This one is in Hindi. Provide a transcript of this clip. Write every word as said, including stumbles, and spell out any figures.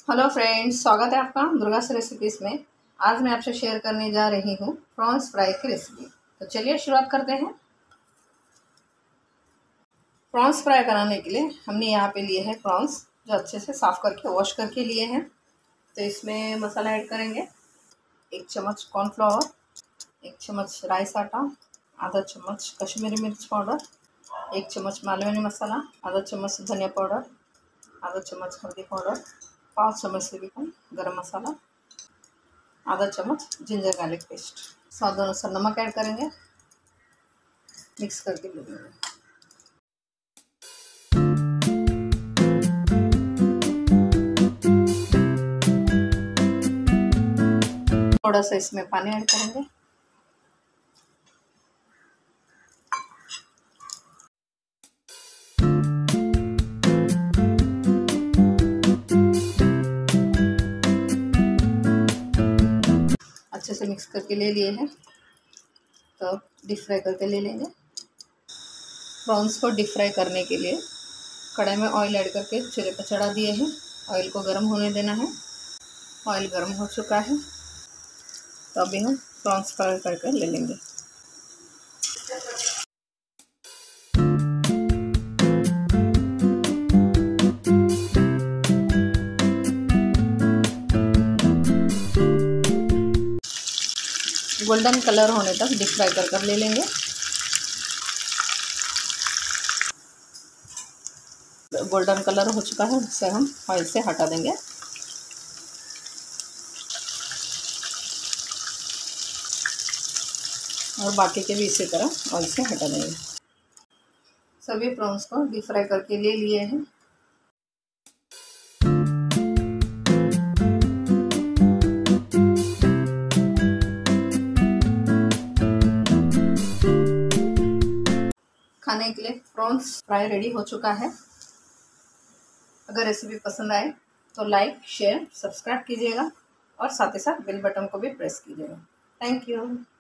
हेलो फ्रेंड्स, स्वागत है आपका दुर्गा से रेसिपीज़ में। आज मैं आपसे शेयर करने जा रही हूँ प्रॉन्स फ्राई की रेसिपी। तो चलिए शुरुआत करते हैं। प्रॉन्स फ्राई बनाने के लिए हमने यहाँ पे लिए हैं प्रॉन्स, जो अच्छे से साफ़ करके वॉश करके लिए हैं। तो इसमें मसाला ऐड करेंगे। एक चम्मच कॉर्नफ्लावर, एक चम्मच राइस आटा, आधा चम्मच कश्मीरी मिर्च पाउडर, एक चम्मच मालवनी मसाला, आधा चम्मच धनिया पाउडर, आधा चम्मच हल्दी पाउडर, पाँच चम्मच से भी कम गरम मसाला, आधा चम्मच जिंजर गार्लिक पेस्ट, स्वाद अनुसार नमक ऐड करेंगे। मिक्स करके ले लेंगे। थोड़ा सा इसमें पानी ऐड करेंगे। अच्छे से मिक्स करके ले लिए हैं। तो डीप फ्राई करके ले लेंगे। प्रॉन्स को डीप फ्राई करने के लिए कढ़ाई में ऑयल ऐड करके चूल्हे पर चढ़ा दिए हैं। ऑयल को गर्म होने देना है। ऑयल गर्म हो चुका है, तो अभी हम प्रॉन्स फ्राई करके ले लेंगे। गोल्डन कलर होने तक डीप फ्राई कर कर ले लेंगे। गोल्डन कलर हो चुका है, इसे हम ऑयल से हटा देंगे। और बाकी के भी इसी तरह ऑयल से हटा देंगे। सभी प्रॉन्स को डीप फ्राई करके ले लिए हैं। खाने के लिए प्रॉन्स फ्राई रेडी हो चुका है। अगर रेसिपी पसंद आए तो लाइक, शेयर, सब्सक्राइब कीजिएगा और साथ ही साथ बेल बटन को भी प्रेस कीजिएगा। Thank you.